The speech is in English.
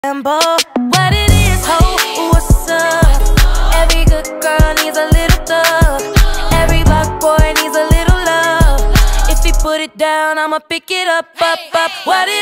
What it is, ho, what's up? Every good girl needs a little thug. Every black boy needs a little love. If he put it down, I'ma pick it up. What it